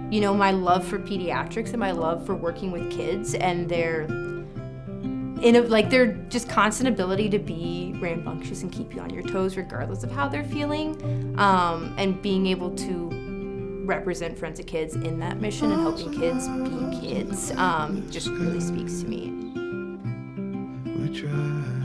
you know, my love for pediatrics and my love for working with kids and their just constant ability to be rambunctious and keep you on your toes regardless of how they're feeling, and being able to represent Friends of Kids in that mission and helping kids be kids just really speaks to me. We try.